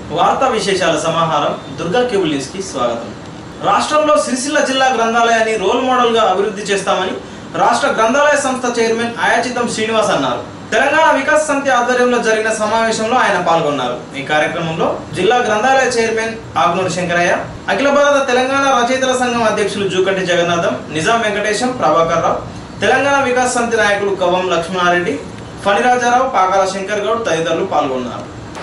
వార్తా విశేషాల సమాహారం దుర్గా కేబుల్ న్యూస్ కి స్వాగతం। రాష్ట్రంలో సిరిసిల్ల జిల్లా గ్రంథాలయాన్ని రోల్ మోడల్ గా అభివృద్ధి చేస్తామని రాష్ట్ర గ్రంథాలయ సంస్థ చైర్మన్ ఆయాచితం శ్రీనివాస్ అన్నారు। తెలంగాణ వికాస్ సమితి ఆధ్వర్యంలో జరిగిన సమావేశంలో ఆయన పాల్గొన్నారు। ఈ కార్యక్రమంలో జిల్లా గ్రంథాలయ చైర్మన్ ఆగ్నూరు శంకరయ్య, అఖిల భారత తెలంగాణ రచయితల సంఘం అధ్యక్షులు జూకంటి జగన్నాథం, నిజాం వెంకటేశం, ప్రభాకర్ రావు, తెలంగాణ వికాస్ సమితి నాయకులు కవ్వం లక్ష్మణారెడ్డి, ఫణిరాజారావు, పాకాల శంకర్ గౌడ్ తదితరులు పాల్గొన్నారు।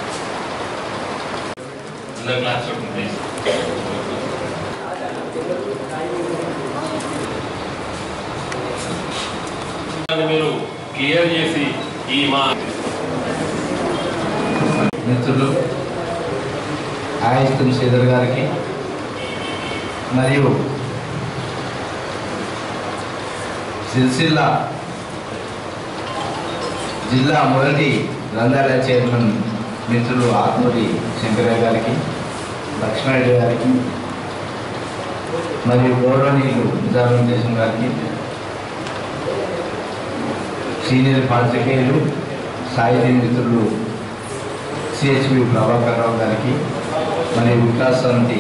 మీరు క్లియర్ చేసి ఈ మా మిత్రులు ఆయాచితం శ్రీధర్ గారికి మరియు సిరిసిల్ల జిల్లా మొదటి గ్రంథాలయ చైర్మన్ మిత్రులు ఆత్మూరి శంకరయ్య గారికి, లక్ష్మణరెడ్డి గారికి మరియు గౌరవనీయులు నిజాం వెంకటేశం గారికి, సీనియర్ పాత్రికేయులు సాహితీ మిత్రులు సిహెచ్పి ప్రభాకర్ రావు గారికి మరియు వికాస్ సమితి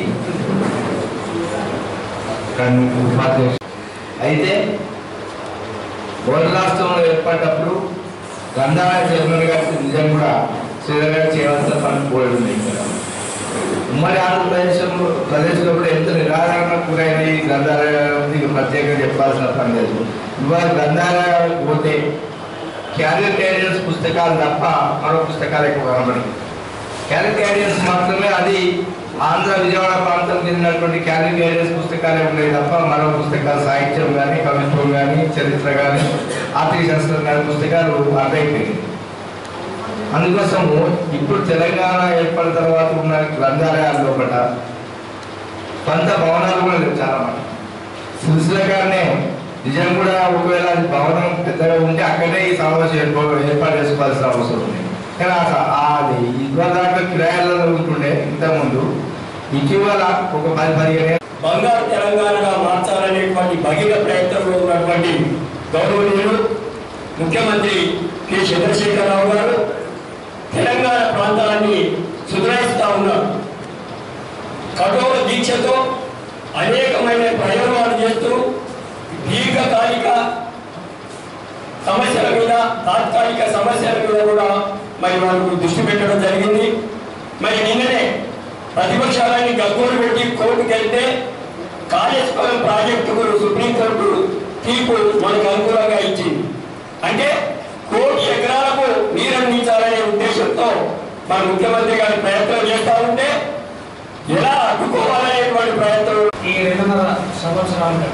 ఉపాధ్యక్షులు అయితే వరల్డ్ రాష్ట్రంలో ఏర్పడ్డప్పుడు గ్రంథాలయ చైర్మన్ గారికి నిజం కూడా శ్రీధర్ గారు చేయవలసిన పనులు కోరుతున్నాయి కదా। ఉమ్మడి ఆంధ్రప్రదేశ్లో కూడా ఎంత నిరాదరణ గురైన ఈ గ్రంథాలయం ప్రత్యేకంగా చెప్పాల్సిన పని లేదు। ఇవాళ గ్రంథాలయాలకు పోతే క్యారియర్ క్యారియర్స్ పుస్తకాలు తప్ప మరో పుస్తకాలు ఎక్కువ కనబడి, క్యారియర్ క్యారియర్స్ మాత్రమే అది ఆంధ్ర విజయవాడ ప్రాంతం చెందినటువంటి క్యారియర్ క్యారియర్స్ పుస్తకాలే ఉన్నాయి తప్ప మరో పుస్తకాలు సాహిత్యం కానీ, కవిత్వం కానీ, చరిత్ర కానీ, ఆర్థిక శాస్త్రం కానీ పుస్తకాలు అర్థమైపోయింది। అందుకోసము ఇప్పుడు తెలంగాణ ఏర్పడిన తర్వాత ఉన్న గ్రంథాలయాల లోపల కొంత భవనాలు కూడా లేవు చాలా మంది। సిరిసిల్ల గారినే నిజం కూడా ఒకవేళ భవనం పెద్దగా ఉంటే అక్కడే ఈ సమావేశం ఏర్పాటు చేసుకోవాల్సిన అవసరం ఉంది। కానీ అది ఇవాళ దాంట్లో కిరాయిలలో ఉంటుండే ఇంతకుముందు, ఇటీవల ఒక 10-15 బంగారు తెలంగాణగా మార్చాలనేటువంటి భగీరథ ప్రయత్నంలో ఉన్నటువంటి గౌరవనీయులు ముఖ్యమంత్రి కె చంద్రశేఖరరావు గారు తెలంగాణ ప్రాంతాన్ని సుధరిస్తూ ఉన్నారు। కఠోర దీక్షతో అనేకమైన ప్రయోగాలు చేస్తూ దీర్ఘకాలిక సమస్యల మీద, తాత్కాలిక సమస్యల మీద కూడా మరి వాళ్ళకు దృష్టి పెట్టడం జరిగింది। మరి నిన్ననే ప్రతిపక్షాలన్నీ గగ్గోలు పెట్టి కోర్టుకు వెళ్తే కాళేశ్వరం ప్రాజెక్టుకు సుప్రీంకోర్టు తీర్పు మనకు అనుకూలంగా ఇచ్చింది। అంటే 1 కోటి ఎకరాలకు నీరు అందించాలనే ఉద్దేశంతో మన ముఖ్యమంత్రి గారి ప్రయత్నం చేస్తూ ఉంటే ఎలా అడ్డుకోవాలనేటువంటి ప్రయత్నం ఈ 2.5 సంవత్సరాలుగా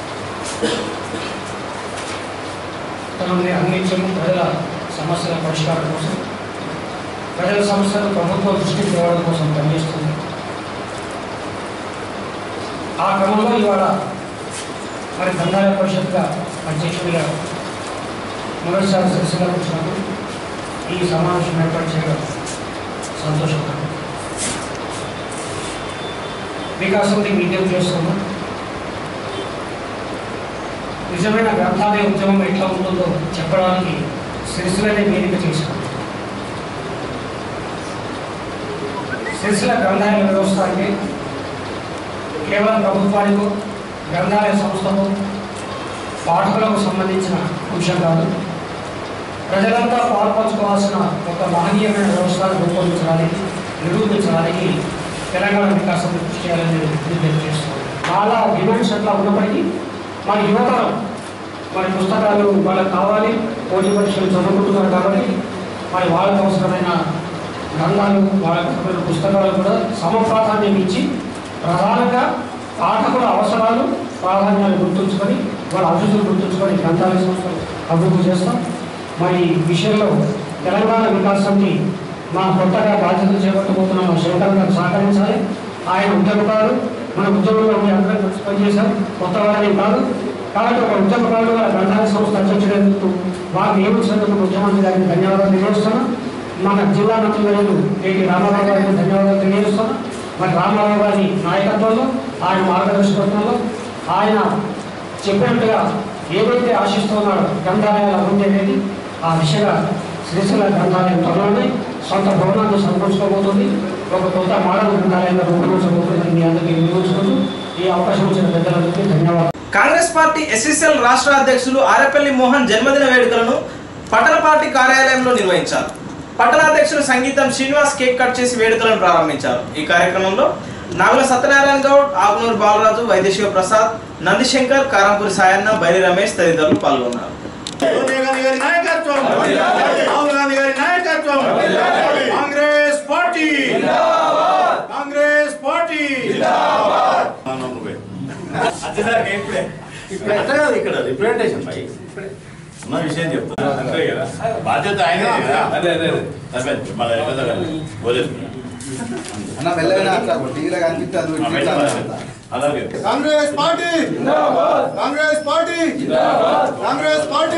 తనని అందించము ప్రజల సమస్యల పరిష్కారం కోసం, ప్రజల సమస్యలు ప్రభుత్వ దృష్టికి తేవడం కోసం పనిచేస్తుంది। ఆ క్రమంలో ఇవాళ మరి గ్రంథాలయ పరిషత్గా అధ్యక్షుడిగా మొదటిసారి సిరిసిల్లకు వచ్చినప్పుడు ఈ సమావేశం ఏర్పాటు చేయడం సంతోషకరం। వికాసానికి విజ్ఞప్తి చేస్తున్నాం, నిజమైన గ్రంథాలయ ఉద్యమం ఎట్లా ఉంటుందో చెప్పడానికి సిరిసిల్లనే వేదిక చేశాం। సిరిసిల్ల గ్రంథాలయ వ్యవస్థ అంటే కేవలం ప్రభుత్వానికో, గ్రంథాలయ సంస్థకు, పాఠకులకు సంబంధించిన అంశం కాదు, ప్రజలంతా పాల్పంచుకోవాల్సిన ఒక మహనీయమైన వ్యవస్థను రూపొందించడానికి, నిరూపించడానికి తెలంగాణ వికాసం కృషి చేయాలని విజ్ఞప్తి చేస్తున్నాం। చాలా డిమాండ్స్ అట్లా ఉన్నప్పటికీ మరి యువతరం మరి పుస్తకాలు వాళ్ళకి కావాలి, పోటీ పరీక్షలు చదువుకుంటున్నారు కాబట్టి మరి వాళ్ళకు అవసరమైన గ్రంథాలు, వాళ్ళకి అవసరమైన పుస్తకాలు కూడా సమప్రాధాన్యం ఇచ్చి ప్రధానంగా పాఠకుల అవసరాలు, ప్రాధాన్యాలు గుర్తుంచుకొని, వాళ్ళ అభివృద్ధులు గుర్తుంచుకొని గ్రంథాలయ సంస్థలు అభివృద్ధి చేస్తాం। మరి ఈ విషయంలో తెలంగాణ వికాస్ సమితి మా కొత్తగా బాధ్యతలు చేపట్టబోతున్నాం శంకర్ గారు సహకరించాలి। ఆయన ఉద్యమకారు, మన ఉద్యమంలో అందరూ కలిసి పనిచేశారు, కొత్త వాళ్ళని కాదు కాబట్టి ఒక ఉద్యమకారులు గ్రంథాలయ సంస్థ అధ్యక్షుడు వారికి ఏమిచ్చినందుకు ముఖ్యమంత్రి గారికి ధన్యవాదాలు తెలియజేస్తున్నాం। మన జిల్లా మంత్రులు కేటీ రామారావు గారికి ధన్యవాదాలు తెలియజేస్తున్నాం। మరి రామారావు గారి నాయకత్వంలో, ఆయన మార్గదర్శకత్వంలో ఆయన చెప్పినట్టుగా ఏదైతే ఆశిస్తున్నాడో గ్రంథాలయాల అభివృద్ధి అనేది ఆ దిశగా సిరిసిల్ల గ్రంథాలయం త్వరలోనే సొంత భవనాన్ని సమకూర్చుకోబోతుంది. ఒక కొత్త మోడల్ గ్రంథాలయంగా రూపొందించబోతుందని మీ అందరికీ వినియోగించుకుంటూ ఈ అవకాశం ఇచ్చిన పెద్దలందరికీ ధన్యవాదాలు. కాంగ్రెస్ పార్టీ ఎస్ఎస్ఎల్ రాష్ట్ర అధ్యక్షులు ఆరేపల్లి మోహన్ జన్మదిన వేడుకలను పట్టణ పార్టీ కార్యాలయంలో నిర్వహించారు. పట్టణాధ్యక్షులు సంగీతం శ్రీనివాస్ కేక్ కట్ చేసి వేడుకలను ప్రారంభించారు. ఈ కార్యక్రమంలో నాగుల సత్యనారాయణ గౌడ్, ఆగ్నూరు బాలరాజు, వైద్యశివ ప్రసాద్, నందిశంకర్, కారంపూరి సాయన్న, బైరి రమేష్ తదితరులు పాల్గొన్నారు. ఇక్కడ రిప్రజెంటేషన్ పై ఉన్న విషయం చెప్తాను. బాధ్యత ఆయన అలాగే Congress party Congress party Congress party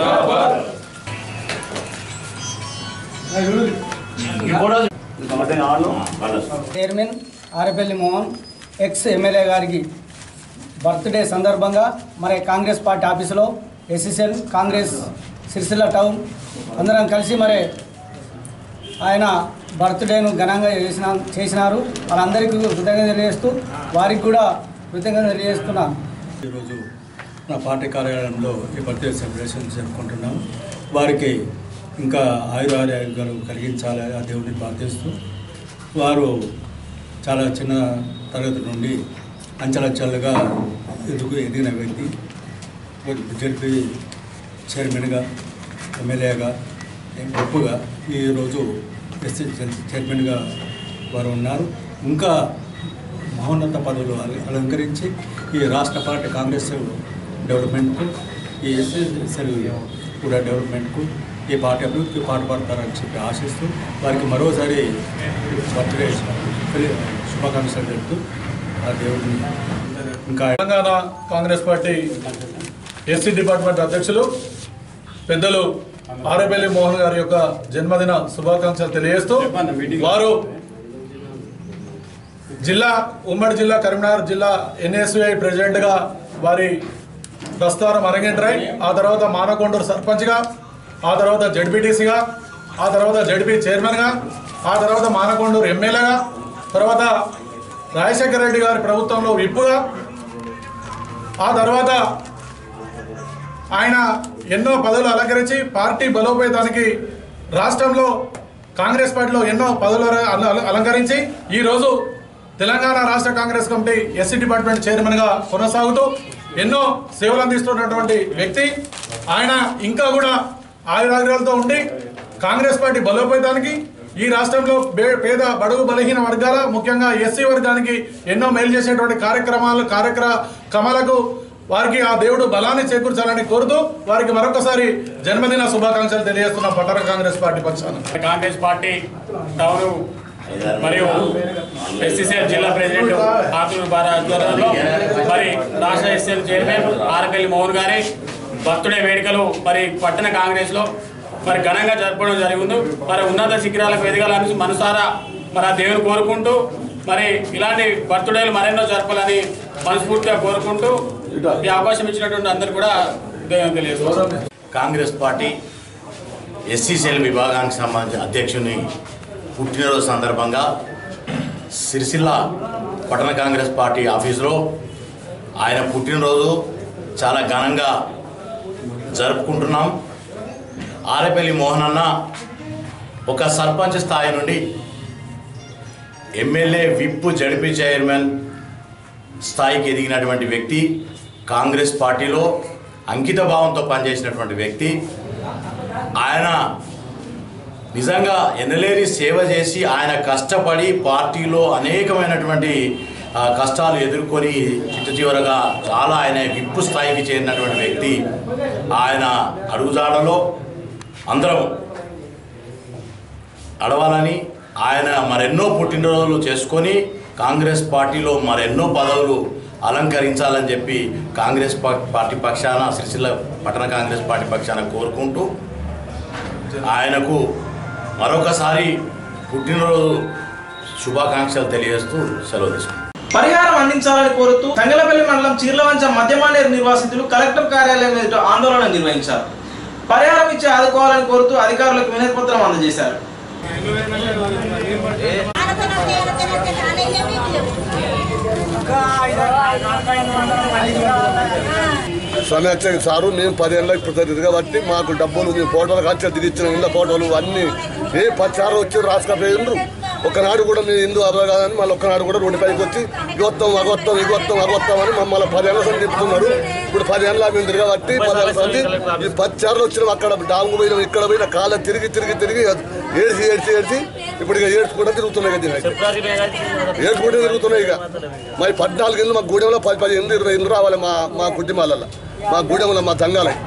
chairman Arepalli Mohan ex MLA గారికి బర్త్డే సందర్భంగా మరి కాంగ్రెస్ పార్టీ ఆఫీసులో ఎస్ఎస్ఎల్ కాంగ్రెస్ సిరిసిల్ల టౌన్ అందరం కలిసి మరి ఆయన బర్త్డేను ఘనంగా చేసినారు. వాళ్ళందరికీ కృతజ్ఞత తెలియజేస్తూ వారికి కూడా కృతజ్ఞత తెలియజేస్తున్నాను. ఈరోజు నా పార్టీ కార్యాలయంలో ఈ బర్త్డే సెలబ్రేషన్ జరుపుకుంటున్నాం. వారికి ఇంకా ఆయురారోగ్యాలు కలిగించాలి ఆ దేవుడిని ప్రార్థిస్తూ, వారు చాలా చిన్న తరగతి నుండి అంచెలంచెలుగా ఎదిగిన వ్యక్తి. జడ్పీ చైర్మన్గా, ఎమ్మెల్యేగా, గొప్పగా ఈరోజు ఎస్సీ చైర్మన్గా వారు ఉన్నారు. ఇంకా మహోన్నత పదవులు అలంకరించి ఈ రాష్ట్ర పార్టీ కాంగ్రెస్ డెవలప్మెంట్కు, ఈ ఎస్ఎస్ఎల్ కూడా డెవలప్మెంట్కు ఈ పార్టీ అభివృద్ధికి పాటుపడతారని చెప్పి ఆశిస్తూ వారికి మరోసారి బర్త్డే శుభాకాంక్షలు చెప్తూ ఆ దేవుడిని. ఇంకా Telangana Congress party SC department అధ్యక్షులు పెద్దలు ఆరేపల్లి మోహన్ గారి యొక్క జన్మదిన శుభాకాంక్షలు తెలియజేస్తూ, వారు ఉమ్మడి జిల్లా కరీంనగర్ జిల్లా ఎన్ఎస్యుఐ ప్రెసిడెంట్గా వారి ప్రస్థానం అరంగేట్రాయి. ఆ తర్వాత మానకొండూరు సర్పంచ్గా, ఆ తర్వాత జడ్పీటీసీగా, ఆ తర్వాత జడ్పీ చైర్మన్గా, ఆ తర్వాత మానకొండూరు ఎమ్మెల్యేగా, తర్వాత రాజశేఖర రెడ్డి గారి ప్రభుత్వంలో విప్పుగా, ఆ తర్వాత ఆయన ఎన్నో పదవులు అలంకరించి పార్టీ బలోపేతానికి రాష్ట్రంలో కాంగ్రెస్ పార్టీలో ఎన్నో పదవులు అలంకరించి ఈరోజు తెలంగాణ రాష్ట్ర కాంగ్రెస్ కమిటీ ఎస్సీ డిపార్ట్మెంట్ చైర్మన్గా కొనసాగుతూ ఎన్నో సేవలు అందిస్తున్నటువంటి వ్యక్తి. ఆయన ఇంకా కూడా ఆయురాగ్రాలతో ఉండి కాంగ్రెస్ పార్టీ బలోపేతానికి, ఈ రాష్ట్రంలో పేద బడుగు బలహీన వర్గాల ముఖ్యంగా ఎస్సీ వర్గానికి ఎన్నో మేలు చేసేటువంటి కార్యక్రమాలకు వారికి ఆ దేవుడు బలాన్ని చేకూర్చాలని కోరుతూ వారికి మరొకసారి జన్మదిన శుభాకాంక్షలు తెలియజేస్తున్నాం పట్టణ కాంగ్రెస్ పార్టీ పక్షాన. కాంగ్రెస్ పార్టీ టౌన్ మరియు ఎస్సీసీఎల్ జిల్లా ప్రెసిడెంట్ ఆకులూరు ఆధ్వర్యంలో మరి రాష్ట్ర ఎస్సీఎల్ చైర్మన్ ఆరేపల్లి మోహన్ గారి బర్త్డే వేడుకలు మరి పట్టణ కాంగ్రెస్లో మరి ఘనంగా జరపడం జరిగింది. మరి ఉన్నత శిఖరాలకు ఎదగాలని మనసారా మరి ఆ దేవుని కోరుకుంటూ మరి ఇలాంటి బర్త్డేలు మరెన్నో జరపాలని మనస్ఫూర్తిగా కోరుకుంటూ ఈ అవకాశం ఇచ్చినటువంటి అందరూ కూడా తెలియజేస్తారు. కాంగ్రెస్ పార్టీ ఎస్సీసీఎల్ విభాగానికి సంబంధించిన అధ్యక్షుని పుట్టినరోజు సందర్భంగా సిరిసిల్ల పట్టణ కాంగ్రెస్ పార్టీ ఆఫీసులో ఆయన పుట్టినరోజు చాలా ఘనంగా జరుపుకుంటున్నాం. ఆరేపల్లి మోహన్ అన్న ఒక సర్పంచ్ స్థాయి నుండి ఎమ్మెల్యే, విప్, జడ్పీ చైర్మన్ స్థాయికి ఎదిగినటువంటి వ్యక్తి, కాంగ్రెస్ పార్టీలో అంకిత భావంతో పనిచేసినటువంటి వ్యక్తి. ఆయన నిజంగా ఎనలేని సేవ చేసి ఆయన కష్టపడి పార్టీలో అనేకమైనటువంటి కష్టాలు ఎదుర్కొని చిట్టచివరగా చాలా ఆయన విప్పు స్థాయికి చేరినటువంటి వ్యక్తి. ఆయన అడుగుజాడలో అందరం అడవాలని, ఆయన మరెన్నో పుట్టినరోజులు చేసుకొని కాంగ్రెస్ పార్టీలో మరెన్నో పదవులు అలంకరించాలని చెప్పి కాంగ్రెస్ పార్టీ పక్షాన, సిరిసిల్ల పట్టణ కాంగ్రెస్ పార్టీ పక్షాన కోరుకుంటూ ఆయనకు మరొకసారి పుట్టినరోజు శుభాకాంక్షలు తెలియజేస్తూ సెలవు తీసుకుంటాం. పరిహారం అందించాలని కోరుతూ తంగలపల్లి మండలం చీర్లవంచ మధ్యమానేరు నిర్వాసితులు కలెక్టర్ కార్యాలయం ఎదుట ఆందోళన నిర్వహించారు. పరిహారం ఇచ్చి ఆదుకోవాలని కోరుతూ అధికారులకు వినతి పత్రం అందజేశారు. సమస్య సారు మేము 10 ఏళ్ళకి ఇప్పుడు తిరగబట్టి మాకు డబ్బులు ఫోటోలు ఖర్చు దిగిచ్చిన ఇళ్ళ ఫోటోలు అన్నీ ఏ 10 సార్లు వచ్చి రాసుకపోయిండ్రు. ఒకనాడు కూడా మేము హిందూ అవ్వాలి కాదని మళ్ళీ ఒక్కనాడు కూడా రోడ్డు పైకి వచ్చి ఇగొత్తాం అగొత్తాం అని మమ్మల్ని 10 ఏళ్ళ సంది చెప్తున్నారు. ఇప్పుడు 10 ఏళ్ళ మేము తిరగబట్టి 10 ఏళ్ళ సంది ఈ 10 సార్లు వచ్చినాం. అక్కడ డాంగు పోయినాం, ఇక్కడ పోయిన కాళ్ళ తిరిగి ఏడ్చి ఇప్పుడు ఇక ఏడ్చుకుంటూ తిరుగుతున్నాయి కదా, ఏడ్చుకుంటూ తిరుగుతున్నాయి. ఇక మరి 14 ఇళ్ళు మా గూడెంలో 10 ఇళ్ళు 20 ఇళ్ళు రావాలి మా కుటుంబాలలో, మా గూడెంలో, మా తంగాలవి,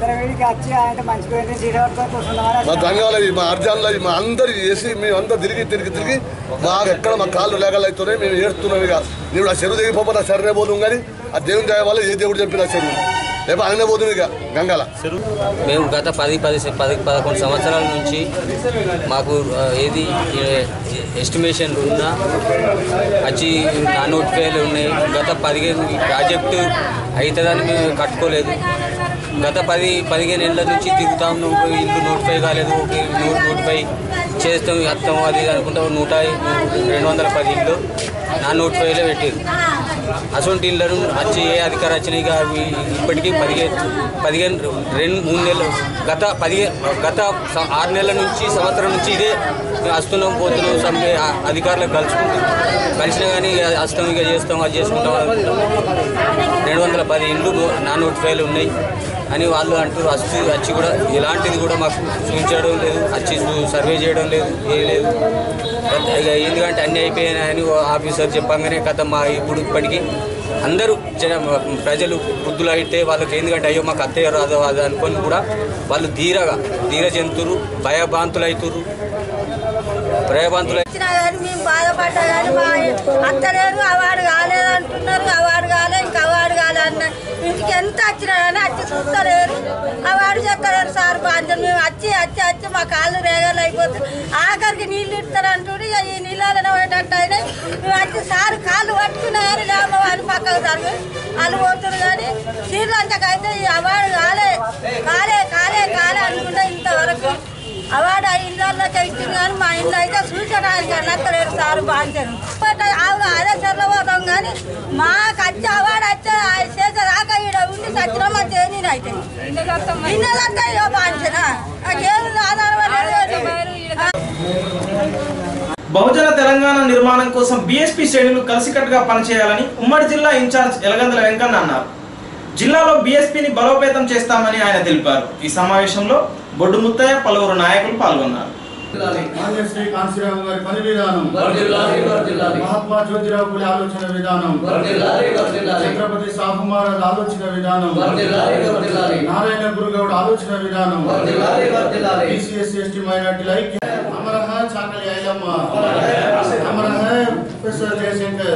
మా తంగాలవి, మా అర్జాన్లవి, మా అందరు వేసి మేము అంతా తిరిగి మాకు ఎక్కడ మా కాళ్ళు లేగలు అవుతున్నాయి. మేము ఏడుస్తున్నాం. ఇక నేను ఆ చెరువు దిగిపోతే ఆ సరే పోదు కానీ ఆ దేవుని దయ వల్ల ఏ దేవుడు చెప్పిన చెరువు లేకపోతే ఆయన పోతుంది. ఇక గంగాల మేము గత 10-11 సంవత్సరాల నుంచి మాకు ఏది ఎస్టిమేషన్లు ఉన్నా వచ్చి నోటిఫైలు ఉన్నాయి. గత 15 ప్రాజెక్టు అవుతుందని మేము కట్టుకోలేదు. గత 10-15 ఏళ్ళ నుంచి తిరుగుతా ఉన్నాం. ఇల్లు నోటిఫై కాలేదు, నోటిఫై చేస్తాం వస్తాం అది అనుకుంటాం. 210 ఇళ్ళు నా నోటిఫైలో పెట్టారు. అటువంటి ఇళ్ళను వచ్చి ఏ అధికారం వచ్చినాయి అవి ఇప్పటికీ 2-3 నెలలు గత 6 నెలల నుంచి సంవత్సరం నుంచి ఇదే వస్తున్నాం పోతున్నాం. అధికారులకు కలిసినా కానీ వస్తాం ఇక చేస్తాం అది చేసుకుంటాం అనుకుంటాం. 210 ఇండ్లు నా నోటిఫైలు ఉన్నాయి అని వాళ్ళు అంటూ వచ్చి కూడా ఇలాంటిది కూడా మాకు చూపించడం లేదు, వచ్చి సర్వే చేయడం లేదు, ఏం లేదు. ఇక ఎందుకంటే అన్నీ అయిపోయాయని ఆఫీసర్ చెప్పంగానే కథ మా ఇప్పటికీ అందరూ ప్రజలు వృద్ధులు అయితే వాళ్ళకి ఎందుకంటే అయ్యో మాకు అత్తయ్య రాదు అది అనుకొని కూడా వాళ్ళు ధీర జంతువులు భయభ్రాంతులు అవుతున్నారు. మేము బాధపడ్డా కానీ మా అత్తలేరు అవార్డు కాలేదంటున్నారు. అవార్డు కాలే ఇంకా అవార్డు కాలే అన్నారు. ఇంటికి ఎంత వచ్చినా కానీ వచ్చి చూస్తలేరు, అవార్డు చెప్తలేరు సార్ బాధ్యత. మేము వచ్చి మా కాళ్ళు రేగాలు అయిపోతుంది. ఆఖరికి నీళ్ళు ఇస్తారంటున్నారు. ఇక ఈ నీళ్ళలో పోయేటట్టు అయినాయి. మేము వచ్చి సార్ కాళ్ళు పట్టుకున్నా కానీ లేమో అని పక్కకు జరుగు వాళ్ళు పోతున్నారు. కానీ శ్రీలంకకైతే ఈ అవార్డు కాలే అనుకుంటే ఇంతవరకు అవార్డు ఆ ఇళ్ళకి ఇచ్చింది కానీ మా ఇల్లు అయితే చూసడానికి నచ్చలేదు సార్ బాధ్యను. అదే చెర్ల పోతాం కానీ మాకు వచ్చే అవార్డు వచ్చే చేసేదాకా ఈడ ఉండి సచ్చినా మా తేనీరు అయితే ఇన్నదంతా ఇవ్వ బాధ్యన నాకేమి ఆధారపడలేదు. బహుజన తెలంగాణ నిర్మాణం కోసం బీఎస్పీ శ్రేణులు కలిసికట్టుగా పనిచేయాలని ఉమ్మడి జిల్లా ఇన్ఛార్జ్ ఎలగందల వెంకన్న అన్నారు. జిల్లాలో బీఎస్పీని బలోపేతం చేస్తామని ఆయన తెలిపారు. ఈ సమావేశంలో బొడ్డు ముత్తయ్య పలువురు నాయకులు పాల్గొన్నారు. శ్రీ కాంశీరావు గారి పని విధానం, మహాత్మా జ్యోతిరావు పూలే ఆలోచన విధానం, ఛత్రపతి సాహు మహారాజ్ ఆలోచన విధానం, నారాయణ గురుగౌడ్ ఆలోచన విధానం, బీసీఎస్సీ ఎస్టీ మైనార్టీల ఐక్యం, అమర హై చాకలి ఐలమ్మ, అమర హై ప్రొఫెసర్ జయశంకర్,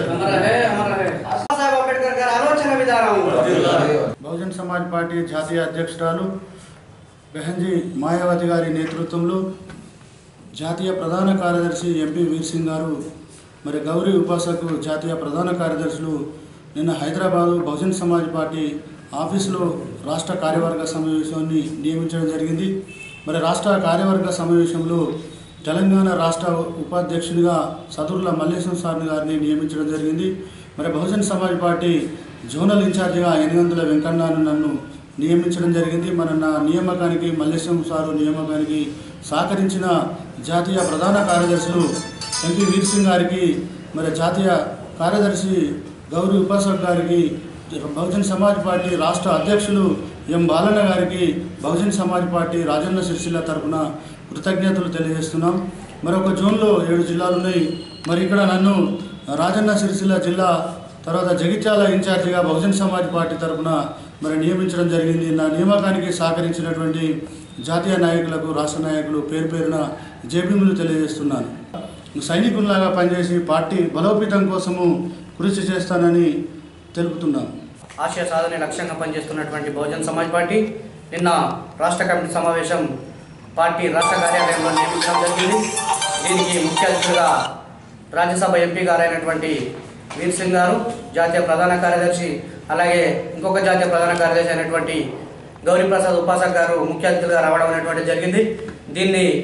అంబేద్కర్ గారి ఆలోచన విధానం. బహుజన్ సమాజ్ పార్టీ జాతీయ అధ్యక్షురాలు బెహంజీ మాయావతి గారి నేతృత్వంలో జాతీయ ప్రధాన కార్యదర్శి ఎంపీ వీర్ సింగ్ గారు మరి గౌరీ ఉపాసకు జాతీయ ప్రధాన కార్యదర్శులు నిన్న హైదరాబాదు బహుజన్ సమాజ్ పార్టీ ఆఫీసులో రాష్ట్ర కార్యవర్గ సమావేశాన్ని నియమించడం జరిగింది. మరి రాష్ట్ర కార్యవర్గ సమావేశంలో తెలంగాణ రాష్ట్ర ఉపాధ్యక్షునిగా సదుర్ల మల్లేశం సార్ గారిని నియమించడం జరిగింది. మరి బహుజన్ సమాజ్ పార్టీ జోనల్ ఇన్ఛార్జిగా ఎనగందుల వెంకన్నను నన్ను నియమించడం జరిగింది. మన నా నియామకానికి మల్లేశం సారు నియామకానికి సహకరించిన జాతీయ ప్రధాన కార్యదర్శులు ఎంపీ వీర్ సింగ్ గారికి, మరి జాతీయ కార్యదర్శి గౌరీ ఉపాసక్ గారికి, బహుజన్ సమాజ్ పార్టీ రాష్ట్ర అధ్యక్షులు ఎం బాలన్న గారికి బహుజన్ సమాజ్ పార్టీ రాజన్న సిరిసిల్ల తరఫున కృతజ్ఞతలు తెలియజేస్తున్నాం. మరొక జోన్లో 7 జిల్లాలు ఉన్నాయి. మరి ఇక్కడ నన్ను రాజన్న సిరిసిల్ల జిల్లా తర్వాత జగిత్యాల ఇన్ఛార్జిగా బహుజన్ సమాజ్ పార్టీ తరఫున మరి నియమించడం జరిగింది. నా నియామకానికి సహకరించినటువంటి జాతీయ నాయకులకు, రాష్ట్ర నాయకులు పేరున జేబీములు తెలియజేస్తున్నాను. సైనికుల్లాగా పనిచేసి పార్టీ బలోపేతం కోసము కృషి చేస్తానని తెలుపుతున్నాను. ఆశయ సాధన లక్ష్యంగా పనిచేస్తున్నటువంటి బహుజన్ సమాజ్ పార్టీ నిన్న రాష్ట్ర కమిటీ సమావేశం పార్టీ రాష్ట్ర కార్యాలయంలో నియమించడం జరిగింది. దీనికి ముఖ్య అతిథులుగా రాజ్యసభ ఎంపీ గారైనటువంటి వీర్ సింగ్ గారు, జాతీయ ప్రధాన కార్యదర్శి, అలాగే ఇంకొక జాతీయ ప్రధాన కార్యదర్శి అయినటువంటి గౌరీ ప్రసాద్ ఉపాసక్ గారు ముఖ్య అతిథులుగా రావడం అనేటువంటి జరిగింది. దీన్ని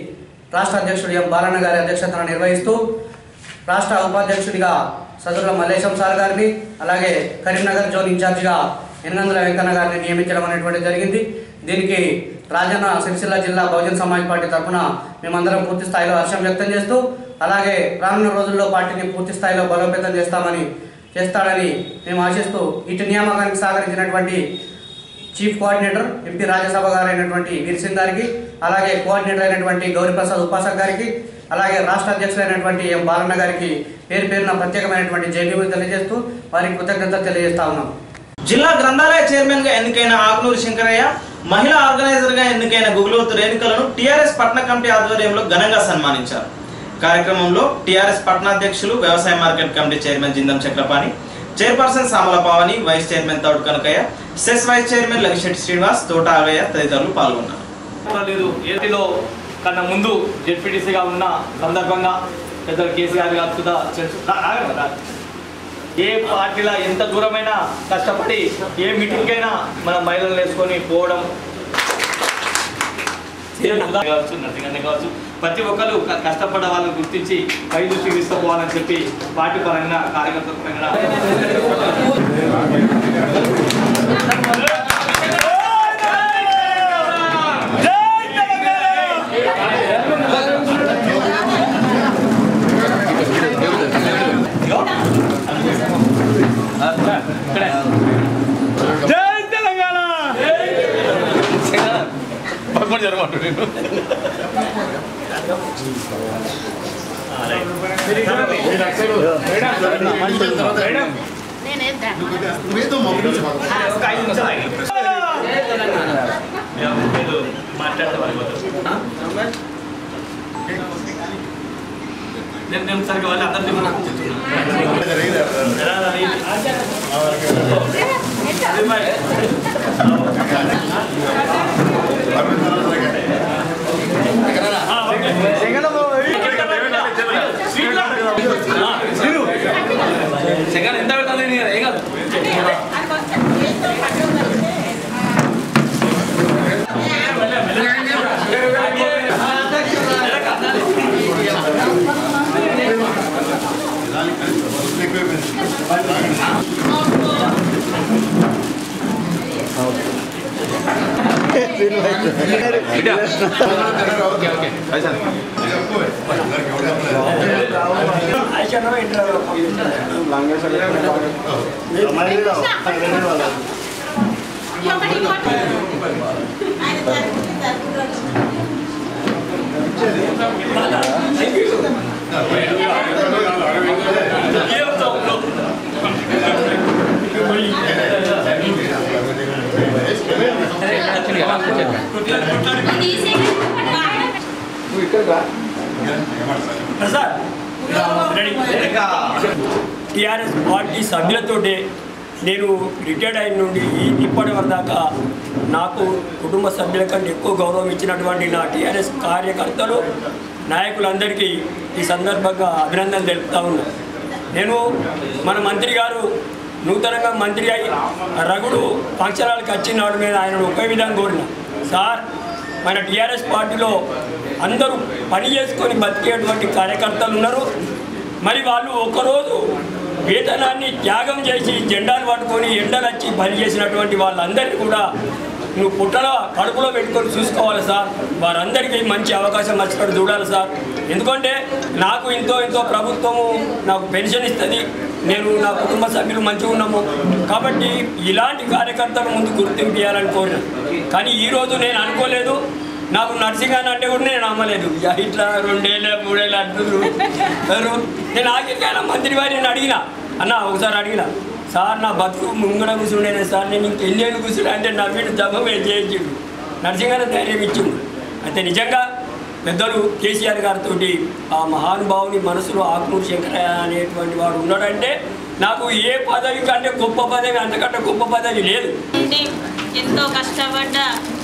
రాష్ట్ర అధ్యక్షుడు ఎం బాలన్న గారి అధ్యక్షతన నిర్వహిస్తూ రాష్ట్ర ఉపాధ్యక్షుడిగా సదుర్ల మల్లేశం సార్ గారిని, అలాగే కరీంనగర్ జోన్ ఇన్ఛార్జిగా ఎనగందుల వెంకన్న గారిని నియమించడం అనేటువంటిది జరిగింది. దీనికి రాజన్న సిరిసిల్ల జిల్లా బహుజన్ సమాజ్ పార్టీ తరఫున మేమందరం పూర్తి స్థాయిలో హర్షం వ్యక్తం చేస్తూ, అలాగే రానున్న రోజుల్లో పార్టీని పూర్తి స్థాయిలో బలోపేతం చేస్తాడని మేము ఆశిస్తూ ఇటు నియామకానికి సహకరించినటువంటి చీఫ్ కోఆర్డినేటర్ ఎంపీ రాజ్యసభ గారు అయినటువంటి వీర్ సింగ్ గారికి, అలాగే కోఆర్డినేటర్ అయినటువంటి గౌరీప్రసాద్ ఉపాసక్ గారికి, అలాగే రాష్ట్ర అధ్యక్షులైనటువంటి ఎం బాలన్న గారికి పేరు పేరున ప్రత్యేకమైనటువంటి జైలు తెలియజేస్తూ వారికి కృతజ్ఞతలు తెలియజేస్తా ఉన్నాం. జిల్లా గ్రంథాలయ చైర్మన్ గా ఎన్నికైన ఆకునూరి శంకరయ్య, మహిళా ఆర్గనైజర్ గా ఎన్నికైన గుగులోతు రేణుకలను టీఆర్ఎస్ పట్టణ కమిటీ ఆధ్వర్యంలో ఘనంగా సన్మానించారు. కార్యక్రమంలో టీఆర్ఎస్ పట్టణాధ్యక్షులు, వ్యవసాయ market committee chairman Jindam Chakrapani, chairperson Samala Pavani, vice chairman Thoudu Kanakaiah, CESS vice chairman Lagishetti Srinivas, Thota Agaiah తదితరులు పాల్గొన్నారు. ఏపీలో కన్నా ముందు జెడ్పీటీసీగా ఉన్న సందర్భంగా పెద్దలు కేసీఆర్ గారు సుధా ఏ పార్టీలో ఎంత దూరమైనా కష్టపడి ఏ మీటింగ్కైనా మనం మహిళలు వేసుకొని పోవడం కావచ్చు, నర్సింగ్ కావచ్చు, ప్రతి ఒక్కరు కష్టపడ్డ వాళ్ళని గుర్తించి పై దృష్టికి తీసుకుపోవాలని చెప్పి పార్టీ పరంగా కార్యకర్తల పరంగా నేను సరిగ్గా వాళ్ళు అందరినీ సెకండ్ ఎంత పెట్టాలి ఏం కాదు. టీఆర్ఎస్ పార్టీ సభ్యులతోటే నేను రిటైర్డ్ అయిన నుండి ఇప్పటి వరకు దాకా నాకు కుటుంబ సభ్యుల కంటే ఎక్కువ గౌరవం ఇచ్చినటువంటి నా టీఆర్ఎస్ కార్యకర్తలు, నాయకులందరికీ ఈ సందర్భంగా అభినందనలు తెలుపుతా ఉన్నాను. నేను మన మంత్రి గారు నూతనంగా మంత్రి అయి రఘుడు ఫంక్షనాలకు వచ్చినాడు మీద ఆయన ఒకే విధంగా కోరిన, సార్ మన టీఆర్ఎస్ పార్టీలో అందరూ పని చేసుకొని బతికేటువంటి కార్యకర్తలు ఉన్నారు, మరి వాళ్ళు ఒకరోజు వేతనాన్ని త్యాగం చేసి జెండాలు పట్టుకొని ఎండలు వచ్చి పని చేసినటువంటి వాళ్ళందరినీ కూడా నువ్వు పుట్టలో కడుపులో పెట్టుకొని చూసుకోవాలి సార్, వారందరికీ మంచి అవకాశం వచ్చినట్టు చూడాలి సార్. ఎందుకంటే నాకు ఎంతో ప్రభుత్వము నాకు పెన్షన్ ఇస్తుంది, నేను నా కుటుంబ సభ్యులు మంచిగా ఉన్నాము కాబట్టి ఇలాంటి కార్యకర్తలు ముందు గుర్తింపు ఇవ్వాలని కోరిన. కానీ ఈరోజు నేను అనుకోలేదు, నాకు నర్సింగ్ అని అంటే కూడా నేను నమ్మలేదు. ఇట్లా 2 ఏళ్ళు 3 ఏళ్ళు అంటున్నారు. నేను ఆఖరికైనా మంత్రి వారిని అడిగిన, అన్న ఒకసారి అడిగిన, సార్ నా బతుకు ముంగడ కూర్చుండేనే సార్, నేను ఇంక ఎన్నేళ్ళు కూర్చుంటే అంటే నా వీడు జబ్బమే చేయించిండు, నర్సింగ్ అని ధైర్యం ఇచ్చిండు. అయితే నిజంగా పెద్దలు కేసీఆర్ గారితో ఆ మహానుభావుని మనసులో ఆకునూరి శంకరయ్య అనేటువంటి వాడు ఉన్నాడంటే నాకు ఏ పదవి కంటే గొప్ప పదవి, అంతకంటే గొప్ప పదవి లేదు. ఎంతో కష్టపడ్డా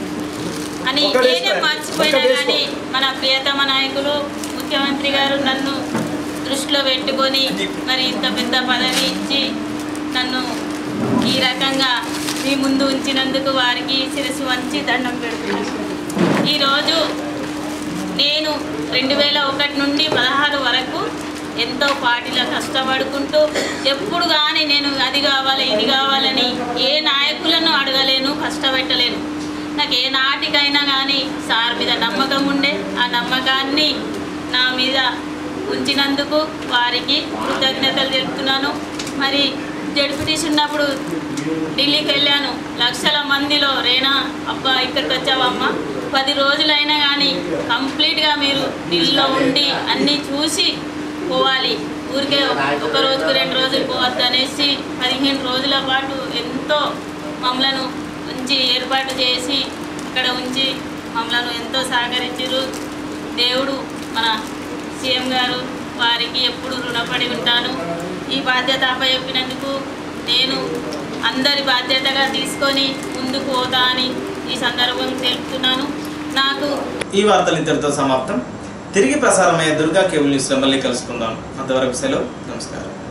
అని నేనే మర్చిపోయినా కానీ మన ప్రియతమ నాయకులు ముఖ్యమంత్రి గారు నన్ను దృష్టిలో పెట్టుకొని మరి ఇంత పెద్ద పదవి ఇచ్చి నన్ను ఈ రకంగా మీ ముందు ఉంచినందుకు వారికి శిరస్సు వంచి దండం పెడుతున్నాను. ఈరోజు నేను 2001 నుండి 16 వరకు ఎంతో పార్టీలో కష్టపడుకుంటూ ఎప్పుడు కానీ నేను అది కావాలి ఇది కావాలని ఏ నాయకులను అడగలేను, కష్టపెట్టలేను. నాకు ఏ నాటికైనా కానీ సార్ మీద నమ్మకం ఉండే, ఆ నమ్మకాన్ని నా మీద ఉంచినందుకు వారికి కృతజ్ఞతలు చెప్తున్నాను. మరి జడ్పీటీసీ ఉన్నప్పుడు ఢిల్లీకి వెళ్ళాను. లక్షల మందిలో రేనా అబ్బా ఇక్కడికి వచ్చావమ్మా 10 రోజులైనా కానీ కంప్లీట్గా మీరు ఢిల్లీలో ఉండి అన్నీ చూసి పోవాలి, ఊరికే ఒక రోజుకు 2 రోజులు పోవద్దు అనేసి 15 రోజుల పాటు ఎంతో మమ్మలను ఉంచి ఏర్పాటు చేసి అక్కడ ఉంచి మమ్మలను ఎంతో సహకరించారు. దేవుడు మన సీఎం గారు వారికి ఎప్పుడు రుణపడి ఉంటాను. ఈ బాధ్యత అప్పచెప్పినందుకు నేను అందరి బాధ్యతగా తీసుకొని ముందుకు పోతా అని ఈ సందర్భం తెలుపుతున్నాను. నాకు ఈ వార్తలు ఇంతటితో సమాప్తం. తిరిగి ప్రసారమయ్యే దుర్గా కేబుల్ న్యూస్లో మళ్ళీ కలుసుకుందాం. అంతవరకు సెలవు. నమస్కారం.